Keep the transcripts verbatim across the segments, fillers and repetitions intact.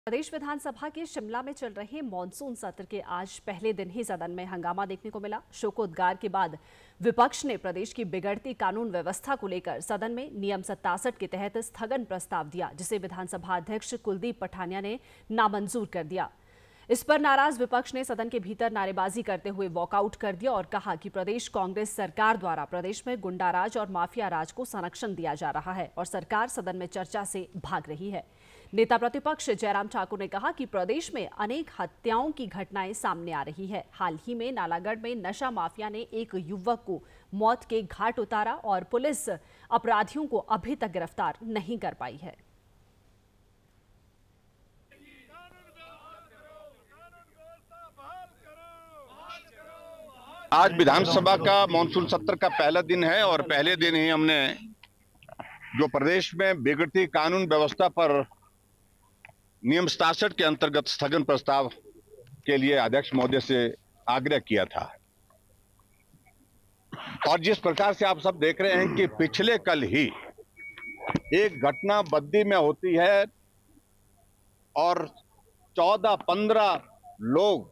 प्रदेश विधानसभा के शिमला में चल रहे मॉनसून सत्र के आज पहले दिन ही सदन में हंगामा देखने को मिला। शोकोद्गार के बाद विपक्ष ने प्रदेश की बिगड़ती कानून व्यवस्था को लेकर सदन में नियम सत्तासठ के तहत स्थगन प्रस्ताव दिया, जिसे विधानसभा अध्यक्ष कुलदीप पठानिया ने नामंजूर कर दिया। इस पर नाराज विपक्ष ने सदन के भीतर नारेबाजी करते हुए वॉकआउट कर दिया और कहा कि प्रदेश कांग्रेस सरकार द्वारा प्रदेश में गुंडाराज और माफिया राज को संरक्षण दिया जा रहा है और सरकार सदन में चर्चा से भाग रही है। नेता प्रतिपक्ष जयराम ठाकुर ने कहा कि प्रदेश में अनेक हत्याओं की घटनाएं सामने आ रही है। हाल ही में नालागढ़ में नशा माफिया ने एक युवक को मौत के घाट उतारा और पुलिस अपराधियों को अभी तक गिरफ्तार नहीं कर पाई है। आज विधानसभा का मॉनसून सत्र का पहला दिन है और पहले दिन ही हमने जो प्रदेश में बिगड़ती कानून व्यवस्था पर नियम सत्तासठ के अंतर्गत स्थगन प्रस्ताव के लिए अध्यक्ष महोदय से आग्रह किया था। और जिस प्रकार से आप सब देख रहे हैं कि पिछले कल ही एक घटना बद्दी में होती है और चौदह पंद्रह लोग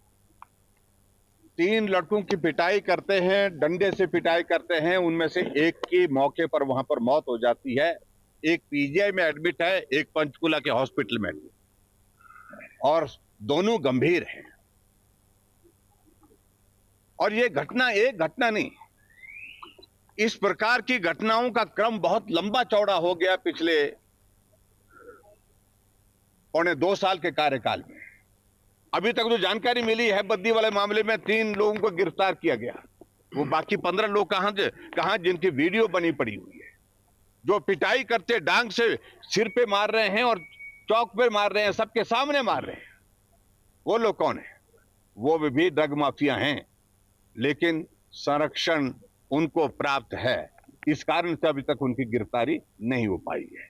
तीन लड़कों की पिटाई करते हैं, डंडे से पिटाई करते हैं। उनमें से एक की मौके पर वहां पर मौत हो जाती है, एक पीजीआई में एडमिट है, एक पंचकुला के हॉस्पिटल में, और दोनों गंभीर हैं। और ये घटना एक घटना नहीं, इस प्रकार की घटनाओं का क्रम बहुत लंबा चौड़ा हो गया पिछले पौने दो साल के कार्यकाल में। अभी तक जो जानकारी मिली है, बद्दी वाले मामले में तीन लोगों को गिरफ्तार किया गया। वो बाकी पंद्रह लोग कहां कहां जिनकी वीडियो बनी पड़ी हुई है, जो पिटाई करते डांग से सिर पे मार रहे हैं और चौक पे मार रहे हैं, सबके सामने मार रहे हैं। वो लोग कौन है? वो भी ड्रग माफिया हैं, लेकिन संरक्षण उनको प्राप्त है। इस कारण से अभी तक उनकी गिरफ्तारी नहीं हो पाई है।